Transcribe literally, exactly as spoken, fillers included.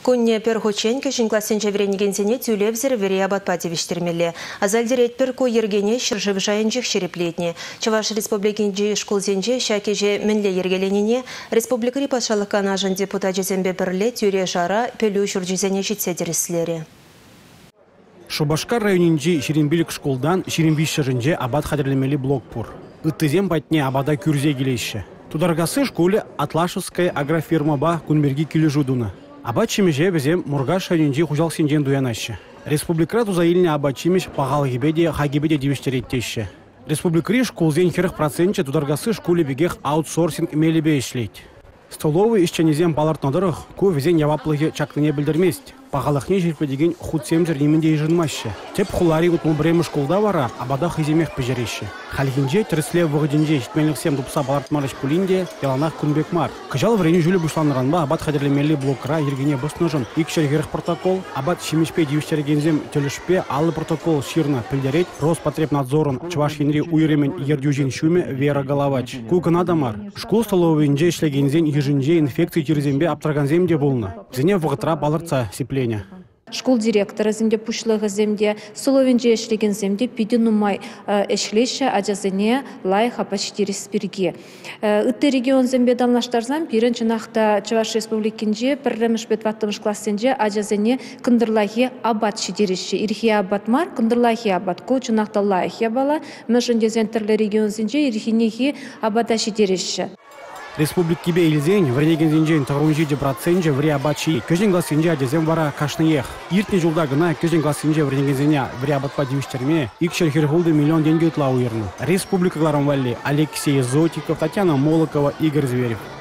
Конне перхочен кешін классенче веренігенсене тюлевзер вере абатпати вештермелі. Азальдерет перко ергене шыржып жайынжық шереплетне. Чаваш республикинже школзенже шакеже мінле ергеленіне республикари пашалыққа нажын депутат жезембе бірле тюре жара пелю шуржизене жетсе деріслері. Шубашкар районинже Шеренбилік школдан Шеренбишшерінже абат хадерлемели блокпур. Ыттызем патне абада күрзе келейші. Тударгасы школе Атлашевская агрофирма ба күнберги келі жудуна. Абат чемеже бізем Мургаш районинже хужал сенжен дуянашы. Республикра тузаиліне абат чемеш пағал гебеде, хагебеде девештереттеші. Республикари школзен херх процентче тударгасы школе бегех аутсорсинг мелебе ишлейт. Столовый ишченезем балартнадырых ку везен яваплығы чактыне білдірмест. Пағалықне жерпе деген худсемзер немінде ежінмашы. Теп хулари ұтмыл біремі школда вара, абада хыземех пежереші. Халгинже түрісле вғыдинже жетменліксем дұпса балартмарыш пулинде яланақ күнбек мар. Кыжал врені жүлі бұшланыранба абад хадерлемелі блокра ергене бұсножын икшер герх протокол, абад шимешпе девіштерегензем төлішпе алы протокол ширна пілдерет, Роспотребнадзорын чываш енри уйремен ердюжен шуме Вера Головач. Кукын адамар. Школ столовыйнже ішлегензен ежінже инфекции терезембе аптраганземде болны. Зене вғытра балырца сепле. Школ директора земде пушлығы земде, Соловенже ешлеген земде пиденумай ешлеші ажазыне лайха почти респирге. Үтті регион зембе дамлаштарзан пирен чынақта Чуваш республикинже пірреміш бетваттымыш классенже ажазыне кындырлахи абат шидереші. Ирхи абат мар, кындырлахи абат ко чынақта лайхи бала, мәшінде зентерлі регион земде ирхинехи абата шидереші. Республик кибе илзень, вренеген зенжен тағырунжиде процентже вре абачи. Көжен гласынже адезем вара кашныех. Иртне жылда гына көжен гласынже вренеген зеня вре абатпа девиштерме икшер херхулды миллион деньги утла уерну. Республикаларым валли Алексей Зотиков, Татьяна Молокова, Игорь Зверев.